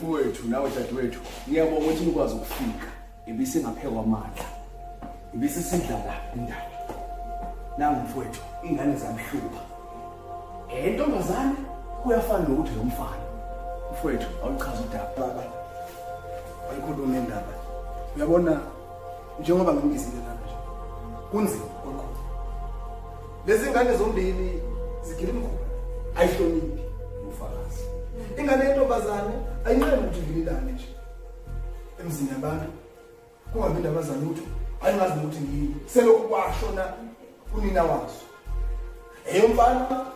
mfowethu nawe dadewethu ngiyabonga ukuthi nikwazi ukufika ibisi ngaphekwa amandla ibisi sidlala indaba nangu mfowethu ingane zamhlupa intombazane kuyafana nokuthi nomfana mfowethu awuchaza udaba baba ayikhulume indaba uyabona njengoba ngimkizile lapha nje kunzima konke lezi ngane zombili zigila imkhuba ayihloniphi ufakazi ingane yentombazane ayinqeni ukuthi ngililane nje emzini yabantu kungabi indaba zalutho ayingazi ukuthi ngiyini selokhu kwashona unina wazo eyomfana